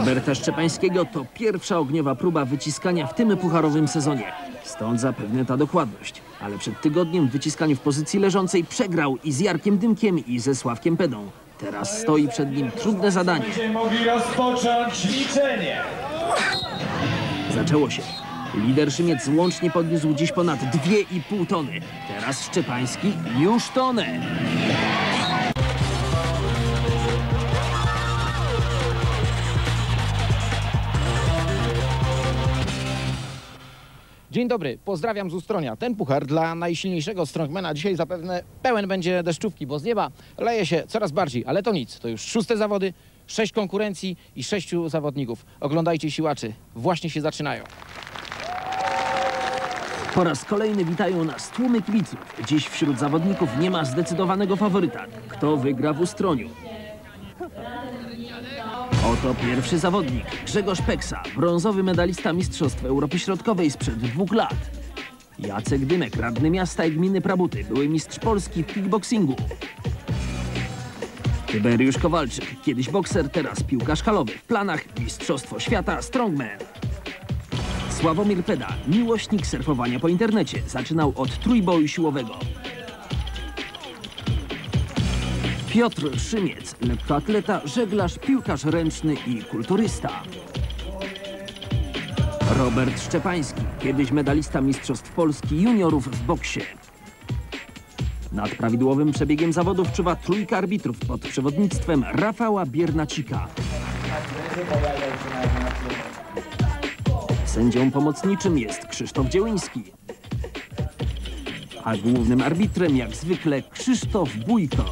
Roberta Szczepańskiego to pierwsza ogniowa próba wyciskania w tym pucharowym sezonie. Stąd zapewne ta dokładność. Ale przed tygodniem w wyciskaniu w pozycji leżącej przegrał i z Jarkiem Dymkiem, i ze Sławkiem Pedą. Teraz stoi przed nim trudne zadanie. Będziemy mogli rozpocząć liczenie. Zaczęło się. Lider Szymiec łącznie podniósł dziś ponad 2,5 tony. Teraz Szczepański już tonę. Dzień dobry, pozdrawiam z Ustronia. Ten puchar dla najsilniejszego strongmana dzisiaj zapewne pełen będzie deszczówki, bo z nieba leje się coraz bardziej. Ale to nic, to już 6. zawody, 6 konkurencji i 6 zawodników. Oglądajcie, siłaczy, właśnie się zaczynają. Po raz kolejny witają nas tłumy kibiców. Dziś wśród zawodników nie ma zdecydowanego faworyta. Kto wygra w Ustroniu? Oto pierwszy zawodnik, Grzegorz Peksa, brązowy medalista Mistrzostw Europy Środkowej sprzed 2 lat. Jacek Dymek, radny miasta i gminy Prabuty, były mistrz Polski w kickboxingu. Tyberiusz Kowalczyk, kiedyś bokser, teraz piłkarz halowy. W planach Mistrzostwo Świata Strongman. Sławomir Peda, miłośnik surfowania po internecie, zaczynał od trójboju siłowego. Piotr Szymiec, lekkoatleta, żeglarz, piłkarz ręczny i kulturysta. Robert Szczepański, kiedyś medalista Mistrzostw Polski juniorów w boksie. Nad prawidłowym przebiegiem zawodów czuwa trójka arbitrów pod przewodnictwem Rafała Biernacika. Sędzią pomocniczym jest Krzysztof Dziełyński. A głównym arbitrem jak zwykle Krzysztof Bójko.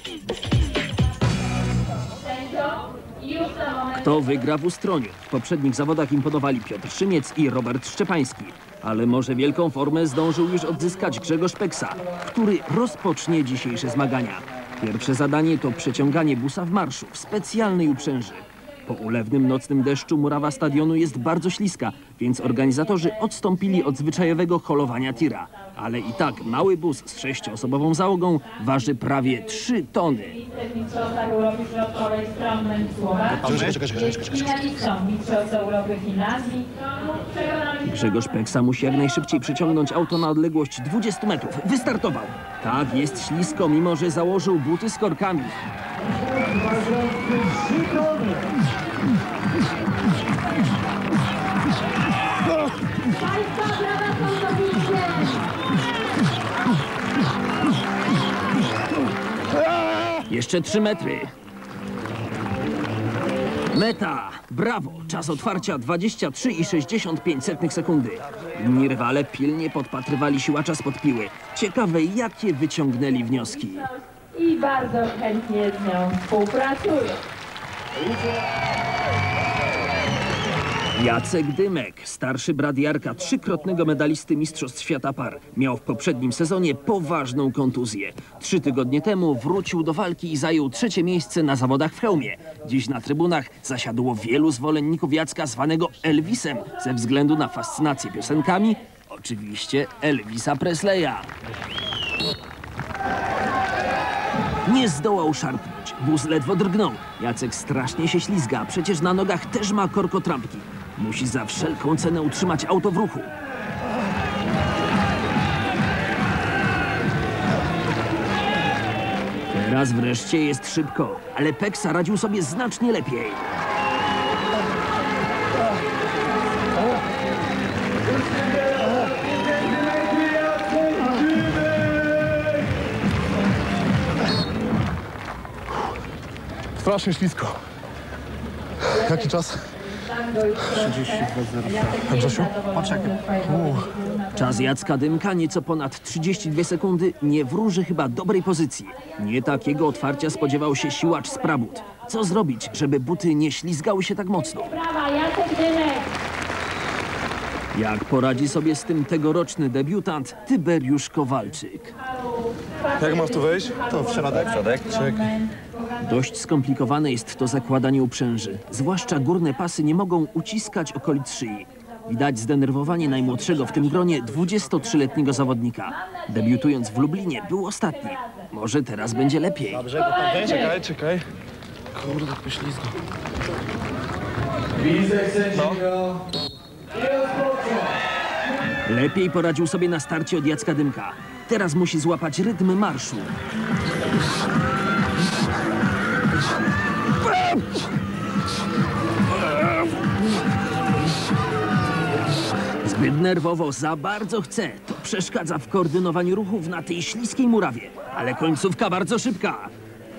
Kto wygra w Ustroniu? W poprzednich zawodach imponowali Piotr Szymiec i Robert Szczepański. Ale może wielką formę zdążył już odzyskać Grzegorz Peksa, który rozpocznie dzisiejsze zmagania. Pierwsze zadanie to przeciąganie busa w marszu w specjalnej uprzęży. Po ulewnym nocnym deszczu murawa stadionu jest bardzo śliska, więc organizatorzy odstąpili od zwyczajowego holowania tira. Ale i tak mały bus z 6-osobową załogą waży prawie 3 tony. Grzegorz Peksa musi jak najszybciej przeciągnąć auto na odległość 20 metrów. Wystartował. Tak, jest ślisko, mimo że założył buty z korkami. Jeszcze 3 metry. Meta! Brawo! Czas otwarcia 23,65 sekundy. Inni rywale pilnie podpatrywali siłacza spod piły. Ciekawe, jakie wyciągnęli wnioski. I bardzo chętnie z nią współpracują. Jacek Dymek, starszy brat Jarka, 3-krotnego medalisty Mistrzostw Świata Par. Miał w poprzednim sezonie poważną kontuzję. 3 tygodnie temu wrócił do walki i zajął 3. miejsce na zawodach w hełmie. Dziś na trybunach zasiadło wielu zwolenników Jacka zwanego Elvisem ze względu na fascynację piosenkami, oczywiście Elvisa Presleya. Nie zdołał szarpnąć. Wóz ledwo drgnął. Jacek strasznie się ślizga, przecież na nogach też ma korkotrampki. Musi za wszelką cenę utrzymać auto w ruchu. Teraz wreszcie jest szybko, ale Peksa radził sobie znacznie lepiej. Strasznie ślisko. Jaki czas? 32,0. Grzesiu? Poczekaj. Czas Jacka Dymka, nieco ponad 32 sekundy, nie wróży chyba dobrej pozycji. Nie takiego otwarcia spodziewał się siłacz z Prabut. Co zrobić, żeby buty nie ślizgały się tak mocno? Brawa, Jacek Dymek. Jak poradzi sobie z tym tegoroczny debiutant Tyberiusz Kowalczyk? Jak masz tu wejść? To w środek. Czekaj. Dość skomplikowane jest to zakładanie uprzęży. Zwłaszcza górne pasy nie mogą uciskać okolic szyi. Widać zdenerwowanie najmłodszego w tym gronie 23-letniego zawodnika. Debiutując w Lublinie był ostatni. Może teraz będzie lepiej. Czekaj. Kurde, poślizgo. Widzę sędziego. I rozpoczął. Lepiej poradził sobie na starcie od Jacka Dymka. Teraz musi złapać rytm marszu. Zbyt nerwowo, za bardzo chce. To przeszkadza w koordynowaniu ruchów na tej śliskiej murawie. Ale końcówka bardzo szybka.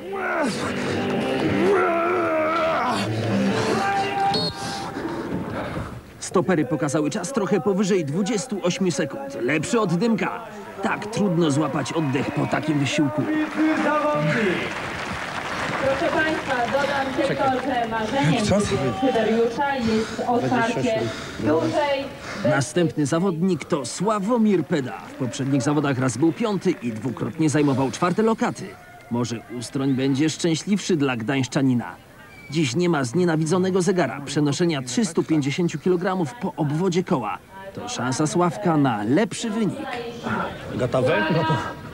Stopery pokazały czas trochę powyżej 28 sekund. Lepszy od Dymka. Tak trudno złapać oddech po takim wysiłku. Zawodnik. Proszę Państwa, dodam tylko, że marzeniem Syberiusza jest otwarcie dużej... Następny zawodnik to Sławomir Peda. W poprzednich zawodach raz był 5. i dwukrotnie zajmował 4. lokaty. Może Ustroń będzie szczęśliwszy dla gdańszczanina. Dziś nie ma znienawidzonego zegara, przenoszenia 350 kg po obwodzie koła. To szansa Sławka na lepszy wynik. Gotowy? Gotowy.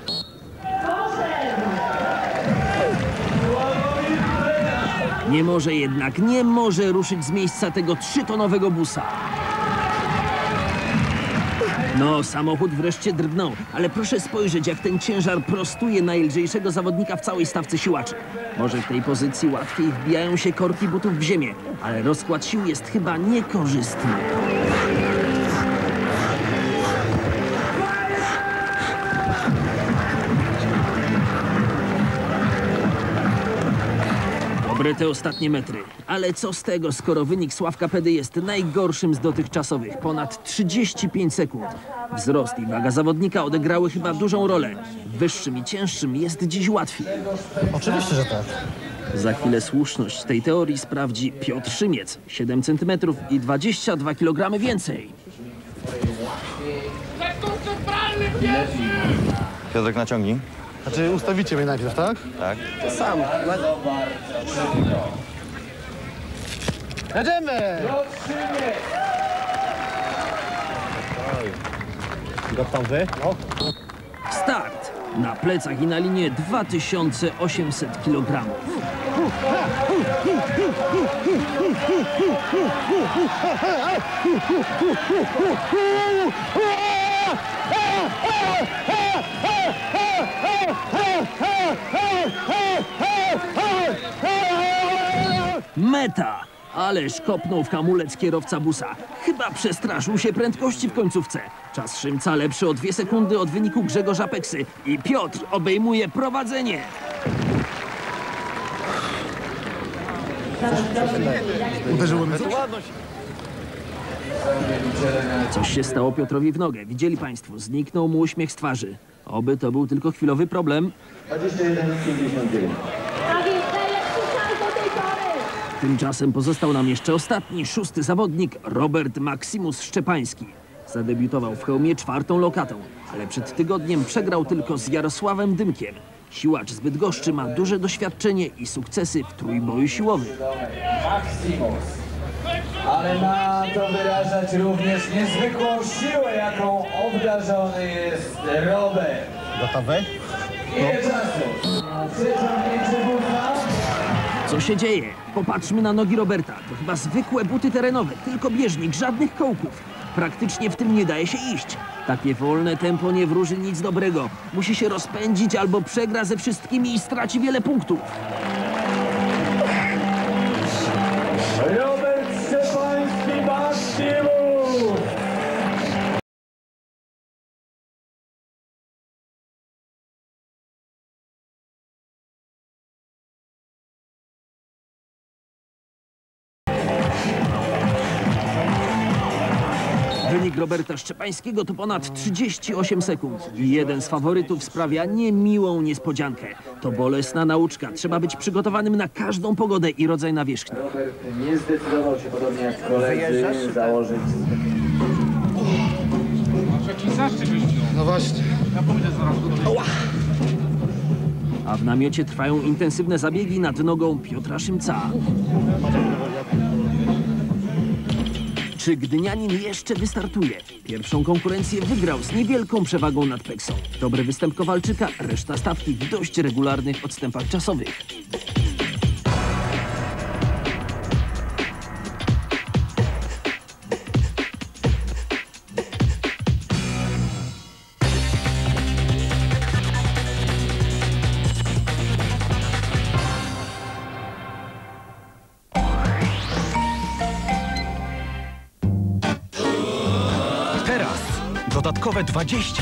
Nie może ruszyć z miejsca tego 3-tonowego busa. No, samochód wreszcie drgnął, ale proszę spojrzeć, jak ten ciężar prostuje najlżejszego zawodnika w całej stawce siłaczy. Może w tej pozycji łatwiej wbijają się korki butów w ziemię, ale rozkład sił jest chyba niekorzystny. Dobre te ostatnie metry, ale co z tego, skoro wynik Sławka Pedy jest najgorszym z dotychczasowych, ponad 35 sekund. Wzrost i waga zawodnika odegrały chyba dużą rolę. Wyższym i cięższym jest dziś łatwiej. Oczywiście, że tak. Za chwilę słuszność tej teorii sprawdzi Piotr Szymiec. 7 cm i 22 kg więcej. Piotrek, naciągnij. Znaczy ustawicie mnie najpierw, tak? Tak. Sam. Jedziemy! Gotowy? No. Start! Na plecach i na linie 2800 kg. Meta! Ależ kopnął w hamulec kierowca busa. Chyba przestraszył się prędkości w końcówce. Czas Szymca lepszy o 2 sekundy od wyniku Grzegorza Peksy. I Piotr obejmuje prowadzenie. Uderzyło mnie coś? Coś się stało Piotrowi w nogę. Widzieli państwo, zniknął mu uśmiech z twarzy. Oby to był tylko chwilowy problem. 21,59. A więc najlepszy czas do tej pory! Tymczasem pozostał nam jeszcze ostatni, 6. zawodnik, Robert Maksimus Szczepański. Zadebiutował w Chełmie 4. lokatą, ale przed tygodniem przegrał tylko z Jarosławem Dymkiem. Siłacz z Bydgoszczy ma duże doświadczenie i sukcesy w trójboju siłowym. Maximus. Ale ma to wyrażać również niezwykłą siłę, jaką obdarzony jest Robert. Gotowy? Ile czasu? Przyciągnięcie buta. Co się dzieje? Popatrzmy na nogi Roberta. To chyba zwykłe buty terenowe, tylko bieżnik, żadnych kołków. Praktycznie w tym nie daje się iść. Takie wolne tempo nie wróży nic dobrego. Musi się rozpędzić albo przegra ze wszystkimi i straci wiele punktów. Robert Szczepański, Maximus. Wynik Roberta Szczepańskiego to ponad 38 sekund. I jeden z faworytów sprawia niemiłą niespodziankę. To bolesna nauczka. Trzeba być przygotowanym na każdą pogodę i rodzaj nawierzchni. Robert nie zdecydował się, podobnie jak koledzy, założyć. No właśnie. A w namiocie trwają intensywne zabiegi nad nogą Piotra Szymca. Czy Gdynianin jeszcze wystartuje? Pierwszą konkurencję wygrał z niewielką przewagą nad Peksą. Dobry występ Kowalczyka, reszta stawki w dość regularnych odstępach czasowych. dodatkowe 20.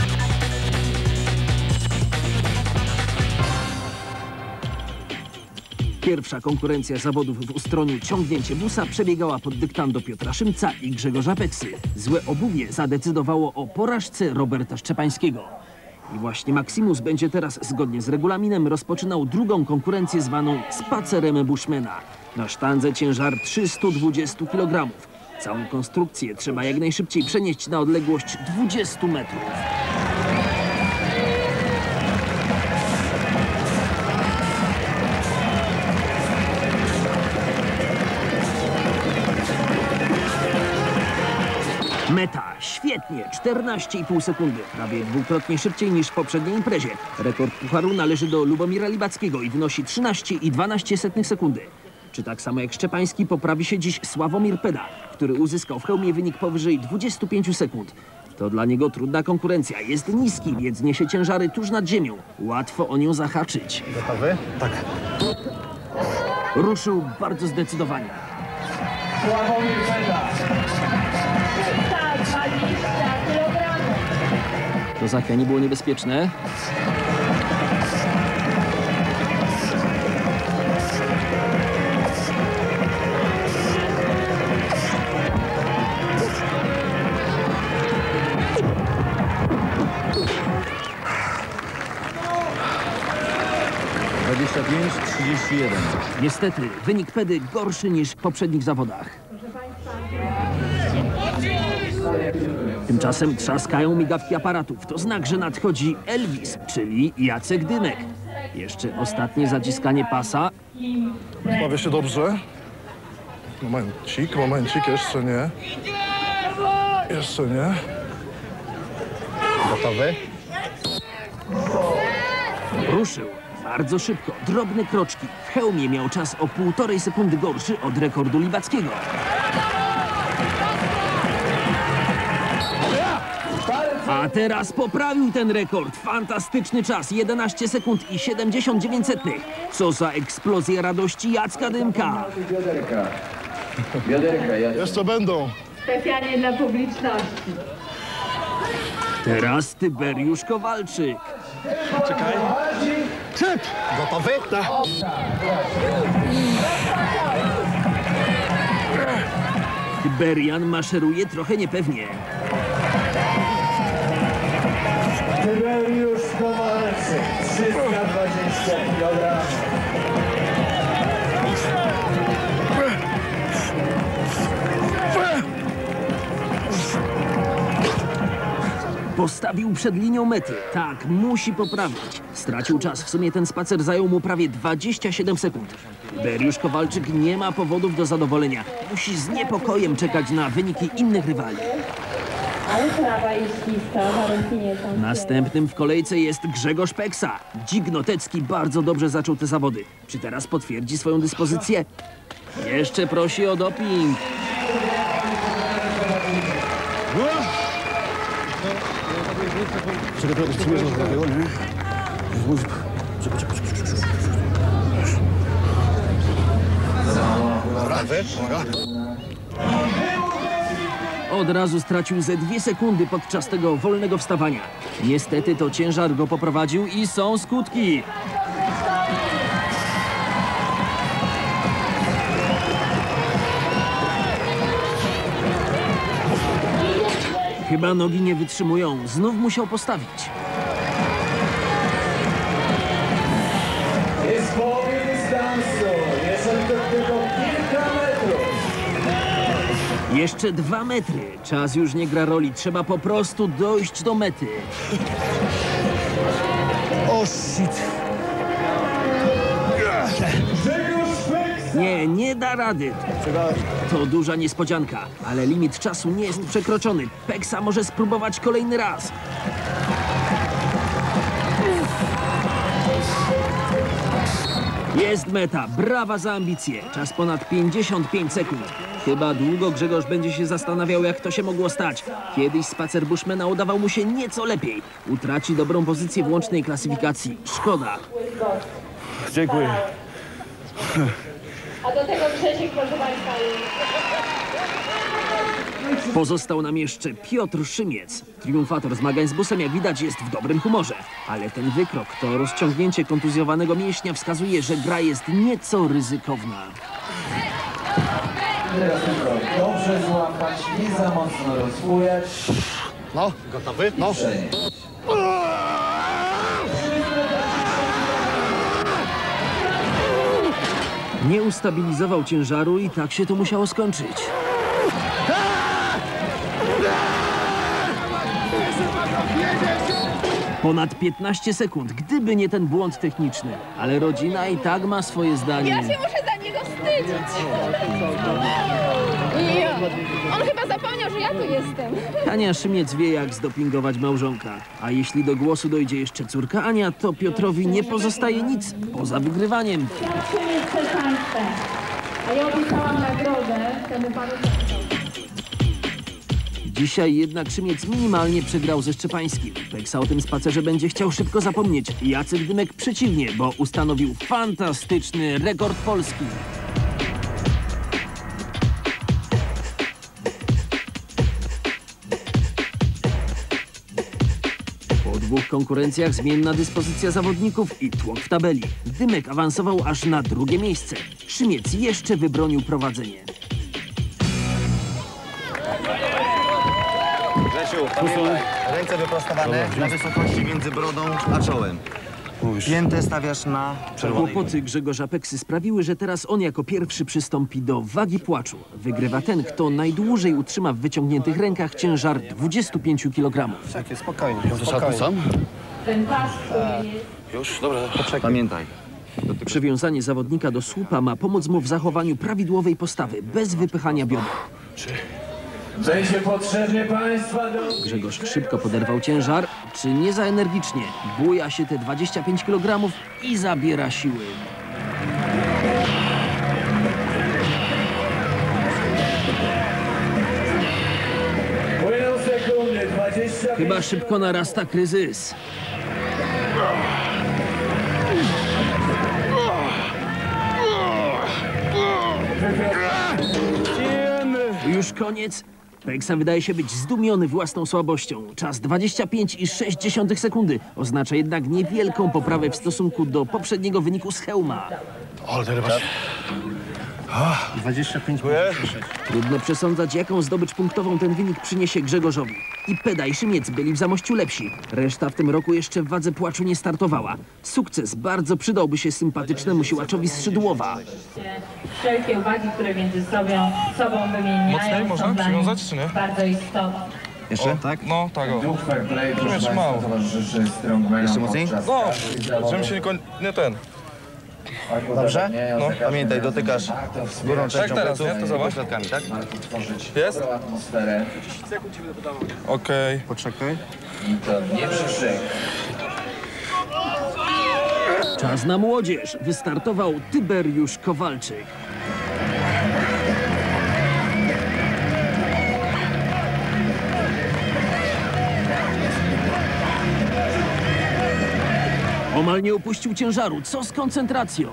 Pierwsza konkurencja zawodów w Ustroniu ciągnięcie busa przebiegała pod dyktando Piotra Szymca i Grzegorza Peksy. Złe obuwie zadecydowało o porażce Roberta Szczepańskiego. I właśnie Maximus będzie teraz, zgodnie z regulaminem, rozpoczynał drugą konkurencję zwaną spacerem Bushmana. Na sztandze ciężar 320 kg. Całą konstrukcję trzeba jak najszybciej przenieść na odległość 20 metrów. Meta. Świetnie. 14,5 sekundy. Prawie dwukrotnie szybciej niż w poprzedniej imprezie. Rekord pucharu należy do Lubomira Libackiego i wynosi 13,12 sekundy. Czy tak samo jak Szczepański poprawi się dziś Sławomir Peda, który uzyskał w hełmie wynik powyżej 25 sekund. To dla niego trudna konkurencja. Jest niski, więc niesie ciężary tuż nad ziemią. Łatwo o nią zahaczyć. Gotowy? Tak. Ruszył bardzo zdecydowanie. Sławomir Peda. 320 kg. To zachwianie było niebezpieczne. Niestety, wynik Pedy gorszy niż w poprzednich zawodach. Tymczasem trzaskają migawki aparatów. To znak, że nadchodzi Elvis, czyli Jacek Dymek. Jeszcze ostatnie zaciskanie pasa. Bawię się dobrze. Momencik, jeszcze nie. Jeszcze nie. Gotowy? Ruszył. Bardzo szybko. Drobne kroczki. W hełmie miał czas o 1,5 sekundy gorszy od rekordu Libackiego. A teraz poprawił ten rekord. Fantastyczny czas. 11 sekund i 79 setnych. Co za eksplozja radości Jacka Dymka. Bioderka. Bioderka, Jacek. Jeszcze będą. Specjalnie dla publiczności. Teraz Tyberiusz Kowalczyk. Typ! Gotowy? Tak. Tyberian maszeruje trochę niepewnie. Tyberiusz Kowalczyk. 320 kg. Postawił przed linią mety. Tak, musi poprawić. Stracił czas. W sumie ten spacer zajął mu prawie 27 sekund. Tyberiusz Kowalczyk nie ma powodów do zadowolenia. Musi z niepokojem czekać na wyniki innych rywali. Ale prawa jest śliska, warunki nie są. Następnym w kolejce jest Grzegorz Peksa. Dzik Notecki bardzo dobrze zaczął te zawody. Czy teraz potwierdzi swoją dyspozycję? Jeszcze prosi o doping. Czekaj, to przymierzę do tego, nie? Od razu stracił ze 2 sekundy podczas tego wolnego wstawania. Niestety to ciężar go poprowadził i są skutki. Chyba nogi nie wytrzymują. Znów musiał postawić. Jest w połowie dystansu. Jest to tylko kilka metrów. Jeszcze 2 metry. Czas już nie gra roli. Trzeba po prostu dojść do mety. O, shit. Nie da rady. To duża niespodzianka, ale limit czasu nie jest przekroczony. Peksa może spróbować kolejny raz. Jest meta. Brawa za ambicje. Czas ponad 55 sekund. Chyba długo Grzegorz będzie się zastanawiał, jak to się mogło stać. Kiedyś spacer Bushmana udawał mu się nieco lepiej. Utraci dobrą pozycję w łącznej klasyfikacji. Szkoda. Dziękuję. A do tego Grzesiek, proszę Państwa, Pozostał nam jeszcze Piotr Szymiec. Triumfator zmagań z busem, jak widać, jest w dobrym humorze. Ale ten wykrok, to rozciągnięcie kontuzjowanego mięśnia wskazuje, że gra jest nieco ryzykowna. Teraz tylko dobrze złapać, nie za mocno rozbujać. No, gotowy? No. Nie ustabilizował ciężaru i tak się to musiało skończyć. Ponad 15 sekund, gdyby nie ten błąd techniczny. Ale rodzina i tak ma swoje zdanie. Ja się muszę za niego wstydzić. Ja. On chyba zapomniał, że ja tu jestem. Ania Szymiec wie, jak zdopingować małżonka. A jeśli do głosu dojdzie jeszcze córka Ania, to Piotrowi nie pozostaje nic poza wygrywaniem. Świadczenie przed państwem. A ja obiecałam nagrodę temu panu. Dzisiaj jednak Szymiec minimalnie przegrał ze Szczepańskim. Peksa o tym spacerze będzie chciał szybko zapomnieć. Jacek Dymek przeciwnie, bo ustanowił fantastyczny rekord Polski. Po dwóch konkurencjach zmienna dyspozycja zawodników i tłok w tabeli. Dymek awansował aż na drugie miejsce. Szymiec jeszcze wybronił prowadzenie. Grzesiu, pamiętaj, ręce wyprostowane na wysokości między brodą a czołem. Piętę stawiasz na czerwonej. Kłopoty Grzegorza Peksy sprawiły, że teraz on jako pierwszy przystąpi do wagi płaczu. Wygrywa ten, kto najdłużej utrzyma w wyciągniętych rękach ciężar 25 kg. Takie spokojnie, spokojnie. Ten pas, który jest... Już? Dobra. Pamiętaj. Przywiązanie zawodnika do słupa ma pomóc mu w zachowaniu prawidłowej postawy, bez wypychania bioder. Będzie potrzebny państwa do... Grzegorz szybko poderwał ciężar, czy nie za energicznie. Buja się te 25 kg i zabiera siły. Płyną sekundy, 20... Chyba szybko narasta kryzys. Już koniec. Peksa wydaje się być zdumiony własną słabością. Czas 25,6 sekundy. Oznacza jednak niewielką poprawę w stosunku do poprzedniego wyniku z hełma. Ale teraz... 25 Trudno przesądzać, jaką zdobycz punktową ten wynik przyniesie Grzegorzowi. I Peda i Szymiec byli w Zamościu lepsi. Reszta w tym roku jeszcze w wadze płaczu nie startowała. Sukces bardzo przydałby się sympatycznemu siłaczowi z Szydłowa. Wszelkie uwagi, które między sobą wymieniają, Mocniej można są dla przywiązać, nich czy nie? bardzo istotne. Jeszcze? Tak? No, tak o. Duch fair play, proszę Jeszcze państwa, mało. towarzyszy strongmanom Jeszcze mocniej? podczas No, każdych zawodów. żebym się nie ten. Dobrze? No. Pamiętaj, dotykasz górą częścią teraz, pleców nie? To zobacz. pośladkami, tak? Warto tworzyć Jest? dobrą atmosferę Okej. Poczekaj. i to nie przykrzyk. Czas na młodzież. Wystartował Tyberiusz Kowalczyk. Omal nie opuścił ciężaru. Co z koncentracją?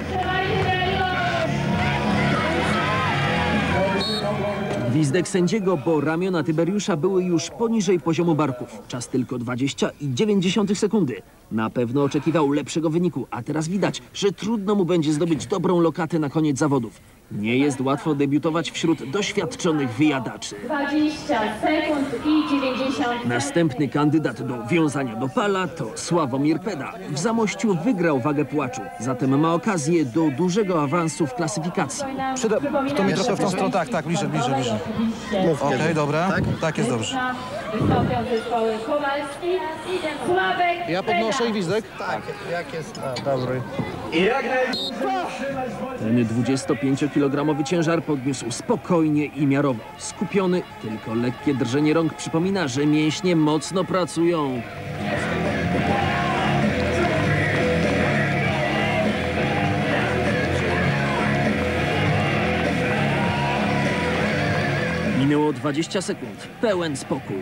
Gwizdek sędziego, bo ramiona Tyberiusza były już poniżej poziomu barków. Czas tylko 20,9 sekundy. Na pewno oczekiwał lepszego wyniku, a teraz widać, że trudno mu będzie zdobyć dobrą lokatę na koniec zawodów. Nie jest łatwo debiutować wśród doświadczonych wyjadaczy. 20 sekund i 90 Następny kandydat do wiązania do pala to Sławomir Peda. W Zamościu wygrał wagę płaczu, zatem ma okazję do dużego awansu w klasyfikacji. To mi trochę w tą stronę, tak, bliżej. Okej, dobra, tak jest dobrze. Wystąpią zespoły Kowalski i Sławek. Ja podnoszę i Gwizdek. I jak najdłużej utrzymać bądź... Ten 25-kilogramowy ciężar podniósł spokojnie i miarowo. Skupiony, tylko lekkie drżenie rąk przypomina, że mięśnie mocno pracują. Minęło 20 sekund. Pełen spokój.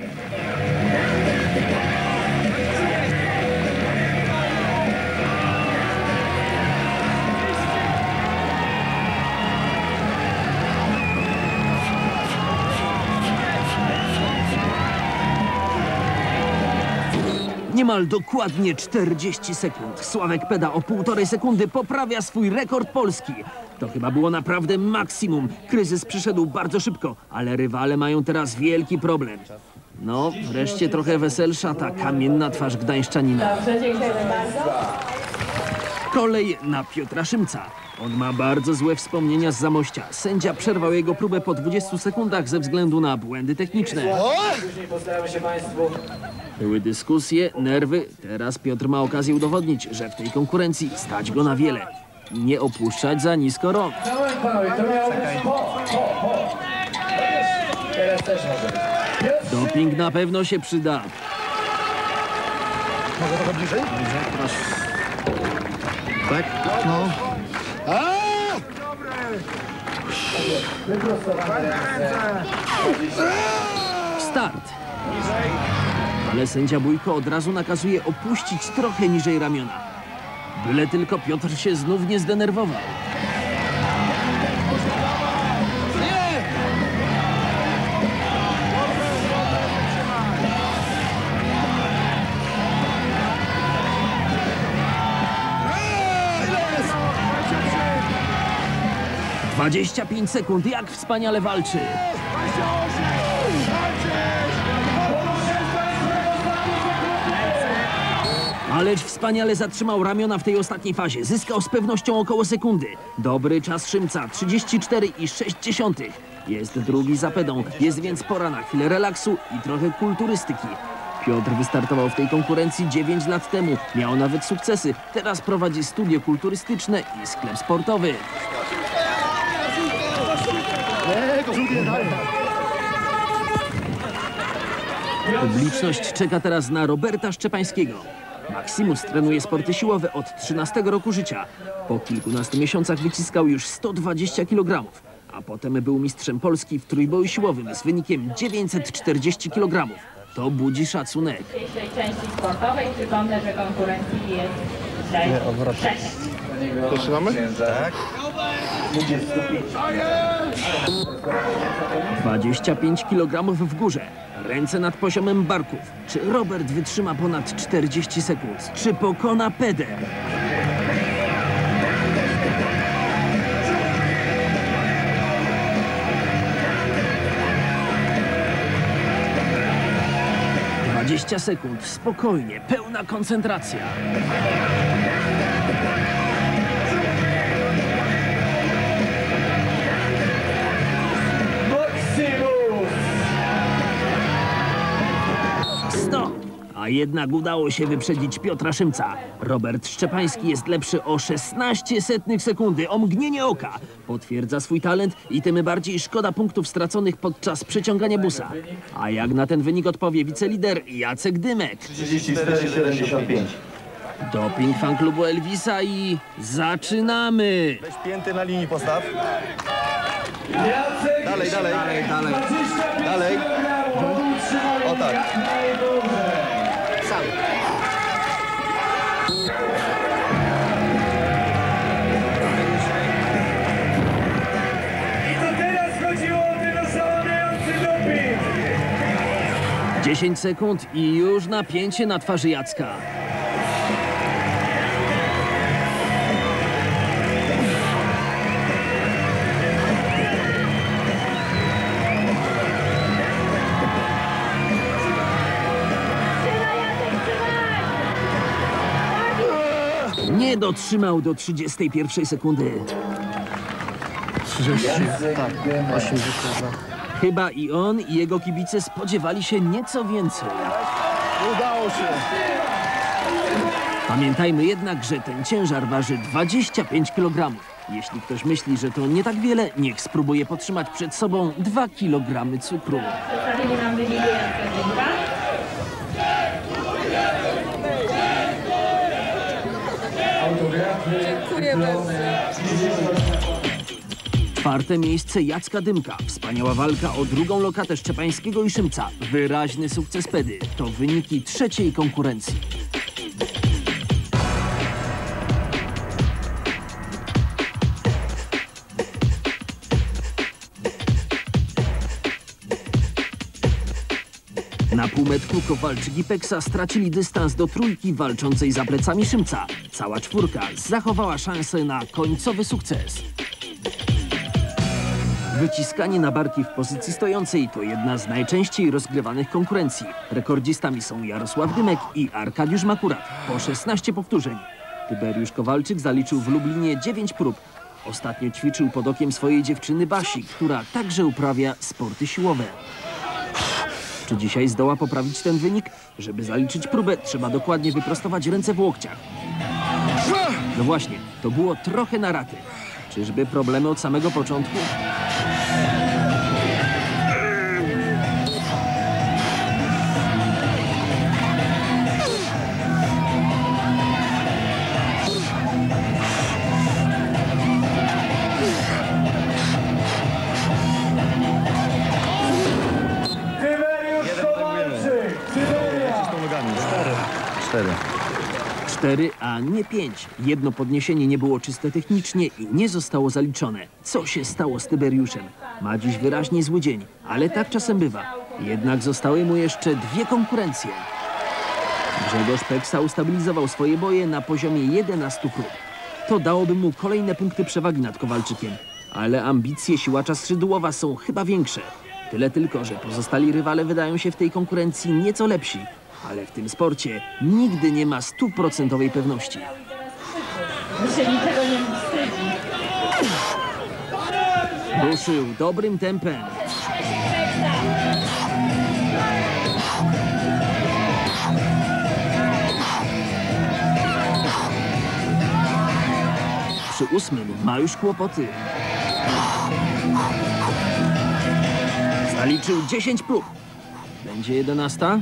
Niemal dokładnie 40 sekund. Sławek Peda o 1,5 sekundy poprawia swój rekord Polski. To chyba było naprawdę maksimum. Kryzys przyszedł bardzo szybko, ale rywale mają teraz wielki problem. No, wreszcie trochę weselsza ta kamienna twarz gdańszczanina. Dobrze, dziękujemy bardzo. Kolej na Piotra Szymca. On ma bardzo złe wspomnienia z Zamościa. Sędzia przerwał jego próbę po 20 sekundach ze względu na błędy techniczne. Później postaramy się Państwu... Były dyskusje, nerwy. Teraz Piotr ma okazję udowodnić, że w tej konkurencji stać go na wiele. I nie opuszczać za nisko rąk. Moment, panowie, to miało być Teraz też może. Doping na pewno się przyda. Mogę trochę bliżej? Tak? No. Start. Ale sędzia Bójko od razu nakazuje opuścić trochę niżej ramiona. Byle tylko Piotr się znów nie zdenerwował. Nie! 25 sekund, jak wspaniale walczy. Ależ wspaniale zatrzymał ramiona w tej ostatniej fazie. Zyskał z pewnością około sekundy. Dobry czas Szymca, 34,6. Jest drugi za Pedą. Jest więc pora na chwilę relaksu i trochę kulturystyki. Piotr wystartował w tej konkurencji 9 lat temu. Miał nawet sukcesy. Teraz prowadzi studio kulturystyczne i sklep sportowy. Publiczność czeka teraz na Roberta Szczepańskiego. Maximus trenuje sporty siłowe od 13 roku życia. Po kilkunastu miesiącach wyciskał już 120 kg, a potem był mistrzem Polski w trójboju siłowym z wynikiem 940 kg. To budzi szacunek. W dzisiejszej części sportowej przypomnę, że konkurencji jest dzisiaj 6. Zaczynamy? Tak. 25 kg w górze. Ręce nad poziomem barków. Czy Robert wytrzyma ponad 40 sekund? Czy pokona Pedę? ...20 sekund. Spokojnie. Pełna koncentracja. Stop! A jednak udało się wyprzedzić Piotra Szymca. Robert Szczepański jest lepszy o 0,16 sekundy, o mgnienie oka. Potwierdza swój talent i tym bardziej szkoda punktów straconych podczas przeciągania busa. A jak na ten wynik odpowie wicelider Jacek Dymek. 34,75. Doping fanklubu Elvisa i zaczynamy! Weź pięty na linii postaw. Jacek Dalej, dalej. Dalej. Dalej. O tak. Sam. I to teraz chodziło o ten oszałamiający doping. 10 sekund i już napięcie na twarzy Jacka. Nie dotrzymał do 31 sekundy. 30. Tak, 80. Chyba i on, i jego kibice spodziewali się nieco więcej. Udało się. Pamiętajmy jednak, że ten ciężar waży 25 kg. Jeśli ktoś myśli, że to nie tak wiele, niech spróbuje podtrzymać przed sobą 2 kg cukru. Przedstawili nam wyniki Jacka Dymka. Dziękuję bardzo. Czwarte miejsce Jacka Dymka. Wspaniała walka o drugą lokatę Szczepańskiego i Szymca. Wyraźny sukces Pedy. To wyniki trzeciej konkurencji. Na półmetku Kowalczyk i Peksa stracili dystans do trójki walczącej za plecami Szymca. Cała czwórka zachowała szansę na końcowy sukces. Wyciskanie na barki w pozycji stojącej to jedna z najczęściej rozgrywanych konkurencji. Rekordzistami są Jarosław Dymek i Arkadiusz Makurat po 16 powtórzeń. Tyberiusz Kowalczyk zaliczył w Lublinie 9 prób. Ostatnio ćwiczył pod okiem swojej dziewczyny Basi, która także uprawia sporty siłowe. Czy dzisiaj zdoła poprawić ten wynik? Żeby zaliczyć próbę, trzeba dokładnie wyprostować ręce w łokciach. No właśnie, to było trochę na raty. Czyżby problemy od samego początku? Tyberiusz Kowalczyk, Syberia. 4, a nie 5. Jedno podniesienie nie było czyste technicznie i nie zostało zaliczone. Co się stało z Tyberiuszem? Ma dziś wyraźnie zły dzień, ale tak czasem bywa. Jednak zostały mu jeszcze 2 konkurencje. Grzegorz Peksa ustabilizował swoje boje na poziomie 11 prób. To dałoby mu kolejne punkty przewagi nad Kowalczykiem. Ale ambicje siłacza skrzydłowa są chyba większe. Tyle tylko, że pozostali rywale wydają się w tej konkurencji nieco lepsi. Ale w tym sporcie nigdy nie ma 100% pewności. Się niczego nie wstydzi. Ruszył dobrym tempem. Przy 8 ma już kłopoty. Zaliczył 10 prób. Będzie 11.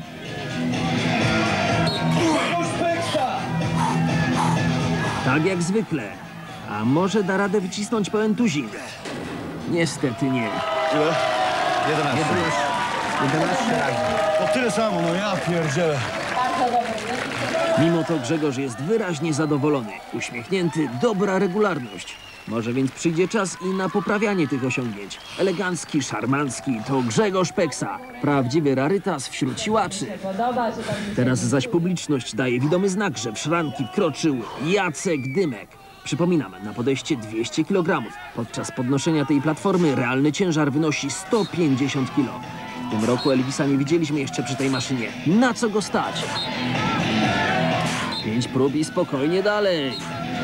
Tak jak zwykle. A może da radę wycisnąć pełen tuzin? Niestety nie. Ile? 11. 11 razy. O tyle samo, no ja pierdzielę. Mimo to Grzegorz jest wyraźnie zadowolony. Uśmiechnięty, dobra regularność. Może więc przyjdzie czas i na poprawianie tych osiągnięć. Elegancki, szarmancki to Grzegorz Peksa. Prawdziwy rarytas wśród siłaczy. Teraz zaś publiczność daje widomy znak, że w szranki wkroczył Jacek Dymek. Przypominam, na podejście 200 kg. Podczas podnoszenia tej platformy realny ciężar wynosi 150 kg. W tym roku Elvisa nie widzieliśmy jeszcze przy tej maszynie. Na co go stać? 5 prób i spokojnie dalej.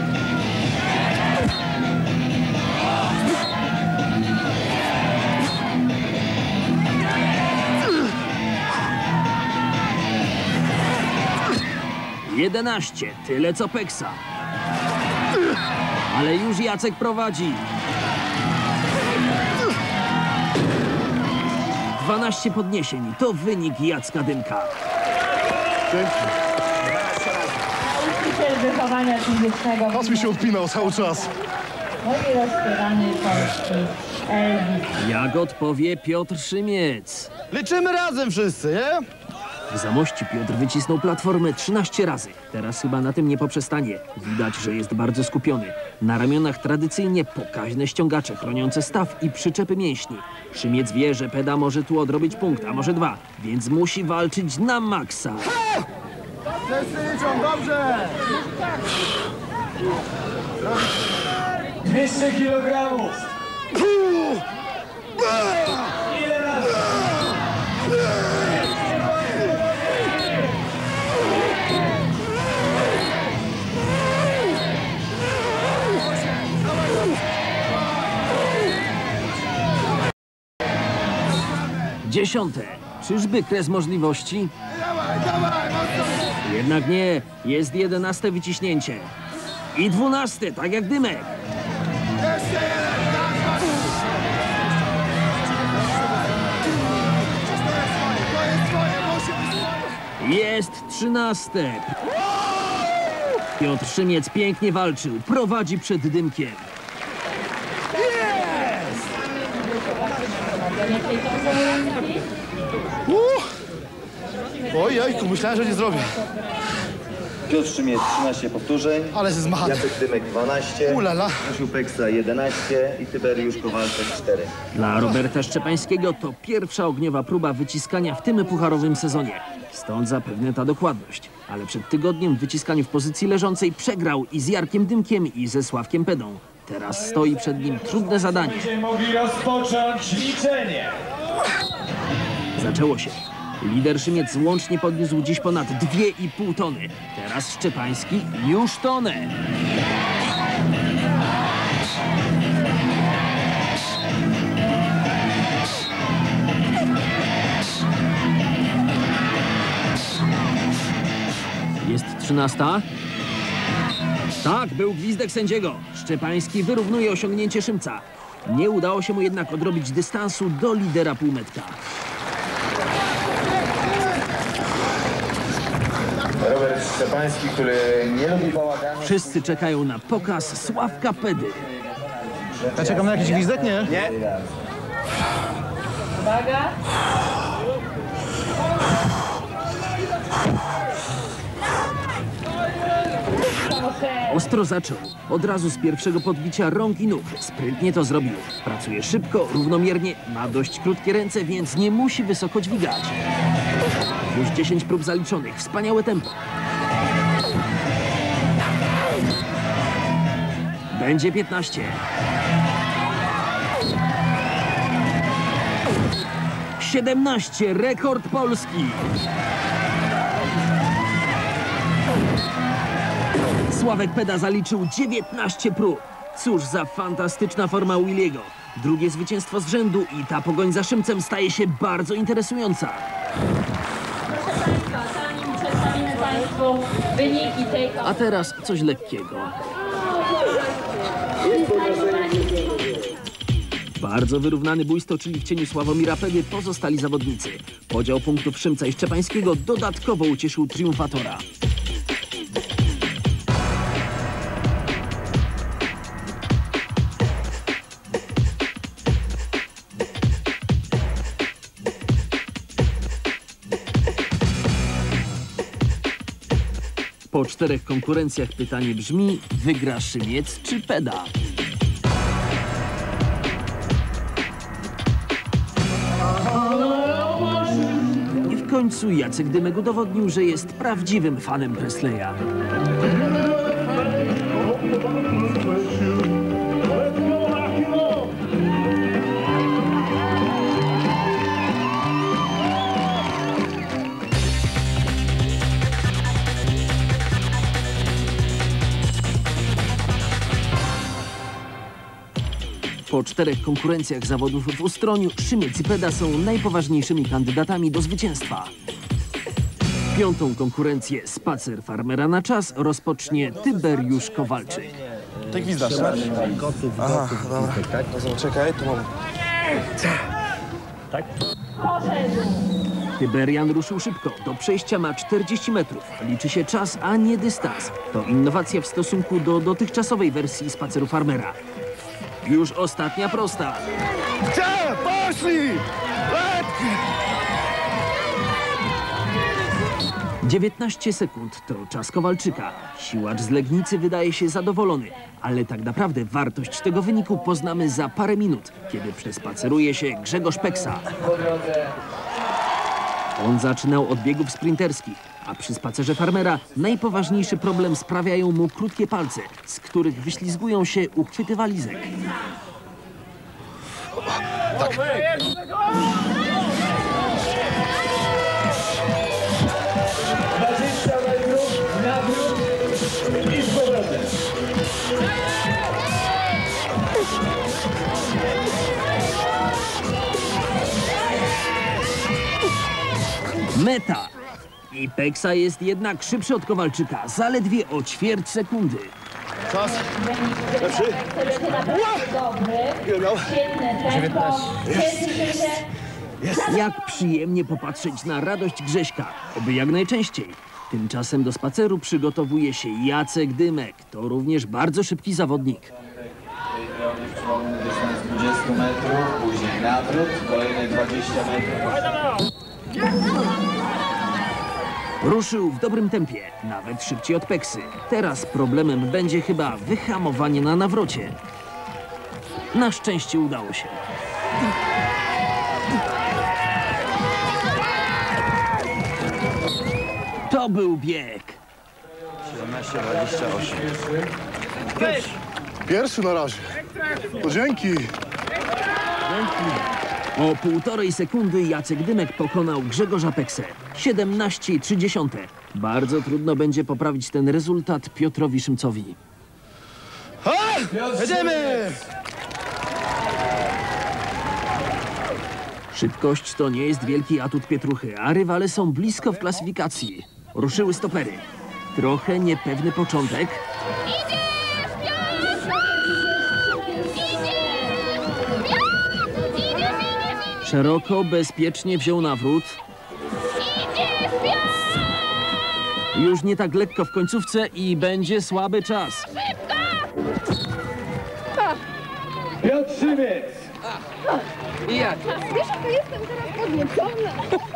Jedenaście, tyle co Peksa. Ale już Jacek prowadzi. 12 podniesień, to wynik Jacka Dymka. Nauczyciel wychowania fizycznego. Pas mi się odpinał cały czas. Mój rozpierany polski Elvis. Jak odpowie Piotr Szymiec. Liczymy razem wszyscy, nie? W Zamości Piotr wycisnął platformę 13 razy. Teraz chyba na tym nie poprzestanie. Widać, że jest bardzo skupiony. Na ramionach tradycyjnie pokaźne ściągacze chroniące staw i przyczepy mięśni. Szymiec wie, że Peda może tu odrobić punkt, a może 2, więc musi walczyć na maksa. Dobrze! 200 kilogramów. Ile razy? Dziesiąte. Czyżby kres możliwości? Jednak nie. Jest 11 wyciśnięcie. I 12, tak jak Dymek. Jest 13. Piotr Szymiec pięknie walczył. Prowadzi przed Dymkiem. Ojejku, myślałem, że nie zrobię. Piotr Szymiec 13 powtórzeń. Ale ze zmachany. Jacek Dymek 12. Ulala. Krzysiu Peksa 11 i Tyberiusz Kowalczyk 4. Dla Roberta Szczepańskiego to pierwsza ogniowa próba wyciskania w tym pucharowym sezonie. Stąd zapewne ta dokładność. Ale przed tygodniem w wyciskaniu w pozycji leżącej przegrał i z Jarkiem Dymkiem i ze Sławkiem Pedą. Teraz stoi przed nim trudne zadanie. Będziemy mogli rozpocząć liczenie. Zaczęło się. Lider Szymiec łącznie podniósł dziś ponad 2,5 tony. Teraz Szczepański już tonę. Jest 13. Tak, był gwizdek sędziego. Szczepański wyrównuje osiągnięcie Szymca. Nie udało się mu jednak odrobić dystansu do lidera półmetka. Robert Szczepański, który nie lubi bałaganu. Wszyscy czekają na pokaz Sławka Pedy. Ja czekam na jakiś gwizdek, nie? Nie. Uwaga. Ostro zaczął. Od razu z pierwszego podbicia rąk i nóg. Sprytnie to zrobił. Pracuje szybko, równomiernie, ma dość krótkie ręce, więc nie musi wysoko dźwigać. Już 10 prób zaliczonych. Wspaniałe tempo. Będzie 15. 17. Rekord Polski. Sławek Peda zaliczył 19 prób. Cóż za fantastyczna forma Williego. Drugie zwycięstwo z rzędu i ta pogoń za Szymcem staje się bardzo interesująca. Proszę Państwa, zanim przedstawimy Państwu wyniki tej A teraz coś lekkiego. Bardzo wyrównany bój stoczyli w cieniu Sławomira Pedy pozostali zawodnicy. Podział punktów Szymca i Szczepańskiego dodatkowo ucieszył triumfatora. Po 4 konkurencjach pytanie brzmi: wygra Szymiec czy Peda? I w końcu Jacek Dymek udowodnił, że jest prawdziwym fanem Presleya. Po 4 konkurencjach zawodów w Ustroniu Szymiec i Peda są najpoważniejszymi kandydatami do zwycięstwa. 5. konkurencję Spacer farmera na czas rozpocznie Tyberiusz Kowalczyk. Ty gwizdasz, tak? Aha, dobra. No, czekaj, tu mam. Tyberian ruszył szybko. Do przejścia ma 40 metrów. Liczy się czas, a nie dystans. To innowacja w stosunku do dotychczasowej wersji spaceru farmera. Już ostatnia prosta. Gdzie? Poszli! 19 sekund to czas Kowalczyka. Siłacz z Legnicy wydaje się zadowolony, ale tak naprawdę wartość tego wyniku poznamy za parę minut, kiedy przespaceruje się Grzegorz Peksa. On zaczynał od biegów sprinterskich, a przy spacerze farmera najpoważniejszy problem sprawiają mu krótkie palce, z których wyślizgują się uchwyty walizek. Tak. 20 metrów na wrót i z powrotem. Meta! I Peksa jest jednak szybszy od Kowalczyka, zaledwie o ćwierć sekundy. Czas. Lepszy. Świetne tempo. Jak przyjemnie popatrzeć na radość Grześka, oby jak najczęściej. Tymczasem do spaceru przygotowuje się Jacek Dymek. To również bardzo szybki zawodnik. Przypomnę dystans 20 metrów, później nawrót, kolejne 20 metrów. Ruszył w dobrym tempie, nawet szybciej od Peksy. Teraz problemem będzie chyba wyhamowanie na nawrocie. Na szczęście udało się. To był bieg. 17:28. Pierwszy na razie. To dzięki. O 1,5 sekundy Jacek Dymek pokonał Grzegorza Peksę. 17,3. Bardzo trudno będzie poprawić ten rezultat Piotrowi Szymcowi. Jedziemy! Szybkość to nie jest wielki atut Pietruchy, a rywale są blisko w klasyfikacji. Ruszyły stopery. Trochę niepewny początek. Szeroko, bezpiecznie wziął nawrót. Już nie tak lekko w końcówce i będzie słaby czas. Piotr Szymiec. I jak? Wiesz, jaka jestem teraz podniecona.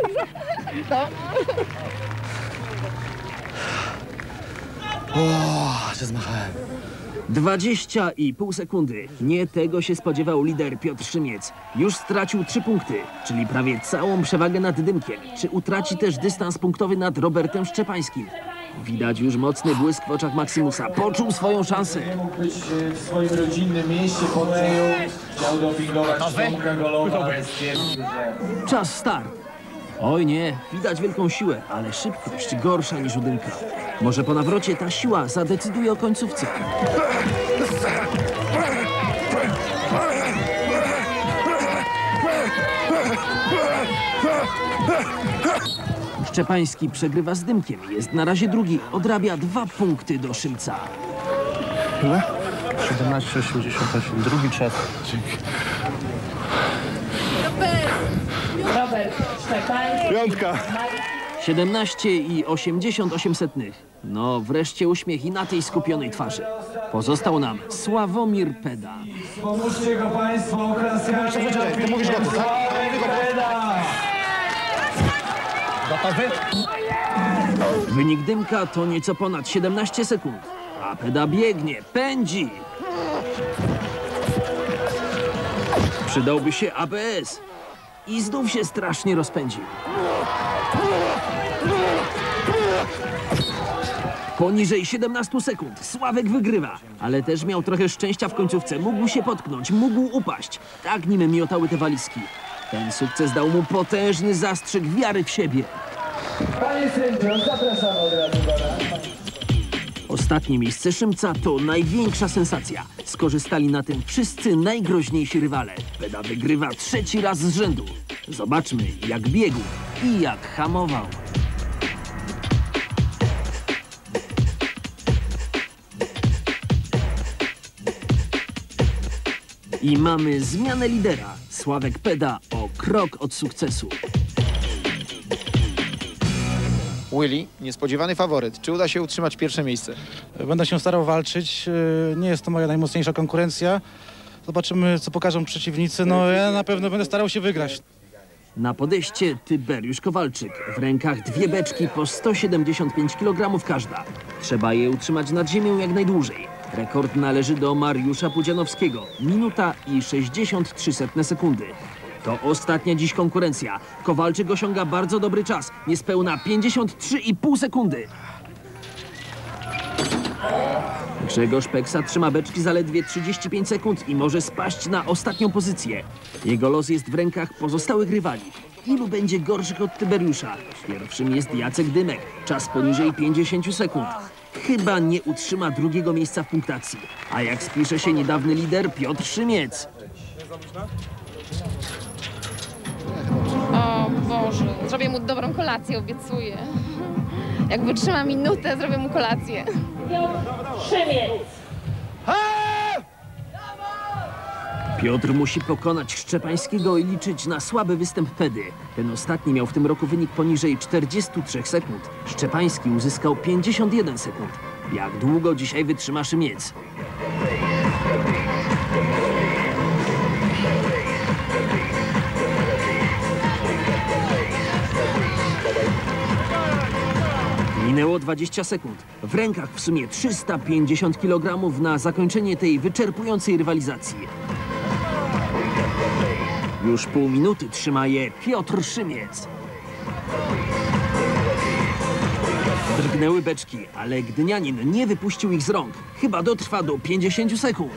O, się zmachałem. 20,5 sekundy. Nie tego się spodziewał lider Piotr Szymiec. Już stracił 3 punkty, czyli prawie całą przewagę nad Dymkiem. Czy utraci też dystans punktowy nad Robertem Szczepańskim? Widać już mocny błysk w oczach Maximusa. Poczuł swoją szansę. Nie mógł być w swoim rodzinnym mieście po Teju. Chciał dopingować Tomka Golowa, ale stwierdził, że... Czas start. Oj nie, widać wielką siłę, ale szybkość gorsza niż u Dymka. Może po nawrocie ta siła zadecyduje o końcówce. Szczepański przegrywa z Dymkiem. Jest na razie drugi. Odrabia 2 punkty do Szymca. Ile? 17,68. Drugi czas. Dzięki. Robert Szczepański. Piątka. 17,88. No wreszcie uśmiech i na tej skupionej twarzy. Pozostał nam Sławomir Peda. Pomóżcie go Państwo oklasami. Ty mówisz go, tak? Peda! Gotowy? Wynik Dymka to nieco ponad 17 sekund. A Peda biegnie, pędzi. Przydałby się ABS. I znów się strasznie rozpędził. Poniżej 17 sekund. Sławek wygrywa. Ale też miał trochę szczęścia w końcówce. Mógł się potknąć, mógł upaść. Tak nim miotały te walizki. Ten sukces dał mu potężny zastrzyk wiary w siebie. Panie sędzio, zapraszamy od razu do nas. Ostatnie miejsce Szymca to największa sensacja. Skorzystali na tym wszyscy najgroźniejsi rywale. Peda wygrywa 3. raz z rzędu. Zobaczmy, jak biegł i jak hamował. I mamy zmianę lidera. Sławek Peda o krok od sukcesu. Willy, niespodziewany faworyt. Czy uda się utrzymać pierwsze miejsce? Będę się starał walczyć. Nie jest to moja najmocniejsza konkurencja. Zobaczymy, co pokażą przeciwnicy. No ja na pewno będę starał się wygrać. Na podejście Tyberiusz Kowalczyk. W rękach 2 beczki po 175 kg każda. Trzeba je utrzymać nad ziemią jak najdłużej. Rekord należy do Mariusza Pudzianowskiego. Minuta i 63 sekundy. To ostatnia dziś konkurencja. Kowalczyk osiąga bardzo dobry czas. Niespełna 53,5 sekundy. Grzegorz Peksa trzyma beczki zaledwie 35 sekund i może spaść na ostatnią pozycję. Jego los jest w rękach pozostałych rywali. Ilu będzie gorszych od Tyberiusza? Pierwszym jest Jacek Dymek. Czas poniżej 50 sekund. Chyba nie utrzyma drugiego miejsca w punktacji. A jak spisze się niedawny lider Piotr Szymiec. O Boże, zrobię mu dobrą kolację, obiecuję. Jak wytrzyma minutę, zrobię mu kolację. Szymiec. Piotr musi pokonać Szczepańskiego i liczyć na słaby występ Pedy. Ten ostatni miał w tym roku wynik poniżej 43 sekund. Szczepański uzyskał 51 sekund. Jak długo dzisiaj wytrzyma Szymiec? Minęło 20 sekund. W rękach w sumie 350 kg na zakończenie tej wyczerpującej rywalizacji. Już pół minuty trzyma je Piotr Szymiec. Drgnęły beczki, ale Gdynianin nie wypuścił ich z rąk. Chyba dotrwa do 50 sekund.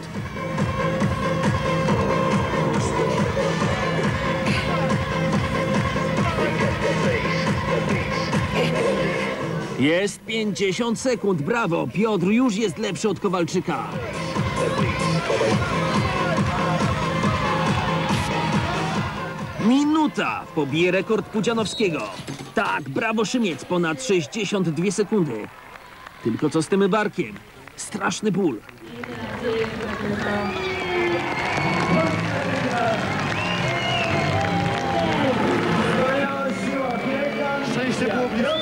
Jest 50 sekund, brawo! Piotr już jest lepszy od Kowalczyka. Minuta! Pobije rekord Pudzianowskiego. Tak, brawo Szymiec, ponad 62 sekundy. Tylko co z tym barkiem? Straszny ból. Szczęście było blisko.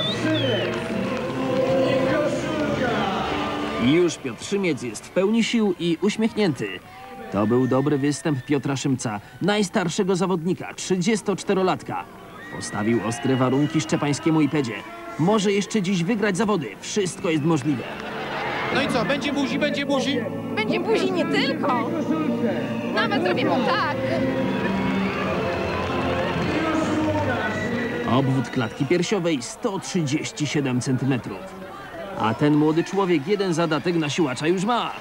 I już Piotr Szymiec jest w pełni sił i uśmiechnięty. To był dobry występ Piotra Szymca, najstarszego zawodnika, 34-latka. Postawił ostre warunki Szczepańskiemu i Pedzie. Może jeszcze dziś wygrać zawody. Wszystko jest możliwe. No i co, będzie buzi, będzie buzi? Będzie buzi nie tylko. Nawet zrobię mu tak. Obwód klatki piersiowej 137 cm. A ten młody człowiek jeden zadatek na siłacza już ma.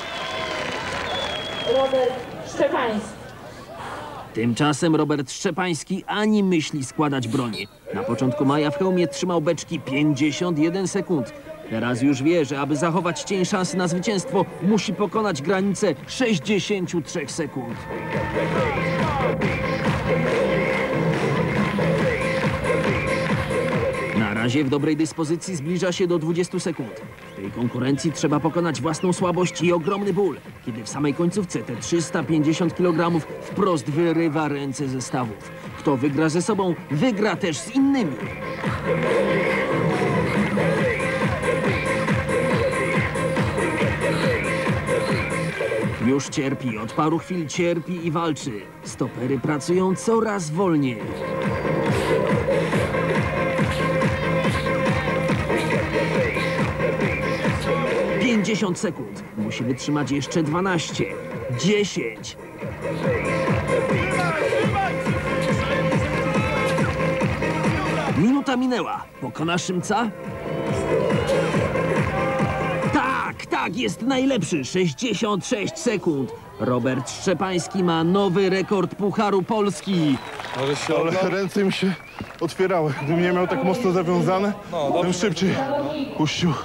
Robert Szczepański. Tymczasem Robert Szczepański ani myśli składać broni. Na początku maja w hełmie trzymał beczki 51 sekund. Teraz już wie, że aby zachować cień szansy na zwycięstwo, musi pokonać granicę 63 sekund. Na razie w dobrej dyspozycji zbliża się do 20 sekund. W tej konkurencji trzeba pokonać własną słabość i ogromny ból, kiedy w samej końcówce te 350 kg wprost wyrywa ręce ze stawów. Kto wygra ze sobą, wygra też z innymi. Już cierpi, od paru chwil cierpi i walczy. Stopery pracują coraz wolniej. 50 sekund. Musi wytrzymać jeszcze 12. 10. Minuta minęła. Pokona Szymca? Tak, jest najlepszy. 66 sekund. Robert Szczepański ma nowy rekord Pucharu Polski. Ale ręce mi się otwierały. Gdybym nie miał tak mocno zawiązane, to bym szybciej puścił.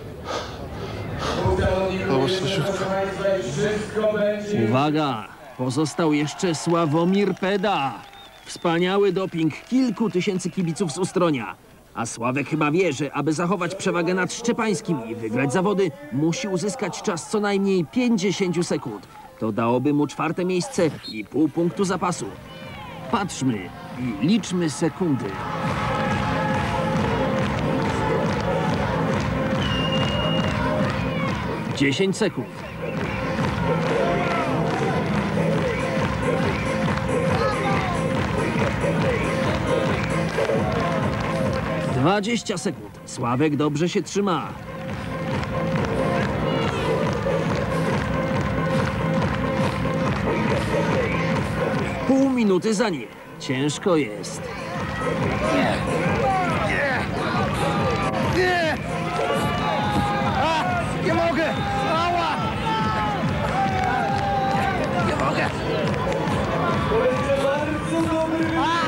Zobacz, to szybko. Uwaga! Pozostał jeszcze Sławomir Peda. Wspaniały doping kilku tysięcy kibiców z Ustronia. A Sławek chyba wie, że aby zachować przewagę nad Szczepańskim i wygrać zawody, musi uzyskać czas co najmniej 50 sekund. To dałoby mu 4. miejsce i pół punktu zapasu. Patrzmy i liczmy sekundy. - 10 sekund. 20 sekund. Sławek dobrze się trzyma. Pół minuty za nim. Ciężko jest. Nie mogę! Ała! Nie mogę! Bardzo dobry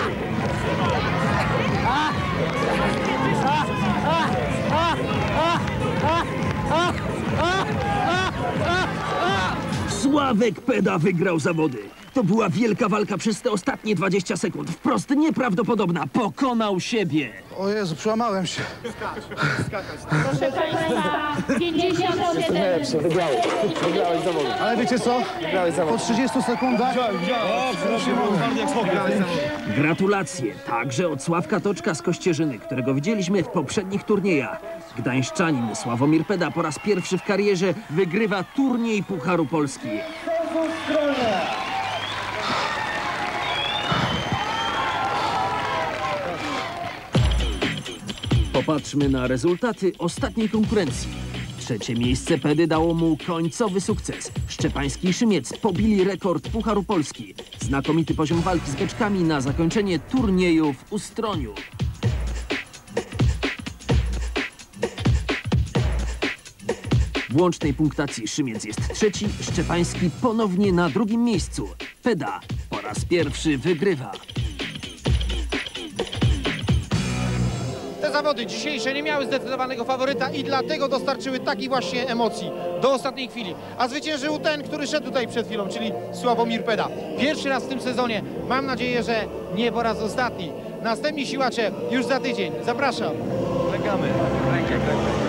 Sławek Peda wygrał zawody. To była wielka walka przez te ostatnie 20 sekund. Wprost nieprawdopodobna. Pokonał siebie. O Jezu, przełamałem się. Proszę Państwa, 57. Ale wiecie co? Po 30 sekundach... Gratulacje także od Sławka Toczka z Kościerzyny, którego widzieliśmy w poprzednich turniejach. Gdańszczanin Sławomir Peda po raz pierwszy w karierze wygrywa turniej Pucharu Polski. Popatrzmy na rezultaty ostatniej konkurencji. Trzecie miejsce Pedy dało mu końcowy sukces. Szczepański i Szymiec pobili rekord Pucharu Polski. Znakomity poziom walki z beczkami na zakończenie turnieju w Ustroniu. W łącznej punktacji Szymiec jest trzeci, Szczepański ponownie na drugim miejscu. Peda po raz pierwszy wygrywa. Te zawody dzisiejsze nie miały zdecydowanego faworyta i dlatego dostarczyły takich właśnie emocji do ostatniej chwili. A zwyciężył ten, który szedł tutaj przed chwilą, czyli Sławomir Peda. Pierwszy raz w tym sezonie. Mam nadzieję, że nie po raz ostatni. Następni siłacze już za tydzień. Zapraszam. Czekamy. Rękę.